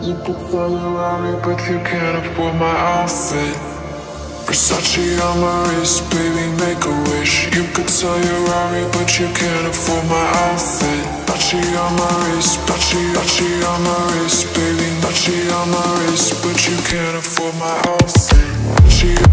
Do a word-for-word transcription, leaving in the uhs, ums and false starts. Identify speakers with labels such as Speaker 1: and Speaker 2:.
Speaker 1: You could sell your Rari, but you can't afford my outfit. Versace on my wrist, baby, make a wish. You could sell your Rari, but you can't afford my outfit. Versace on my wrist, Versace, Versace on my wrist, baby, Versace on my wrist, but you can't afford my outfit. Versace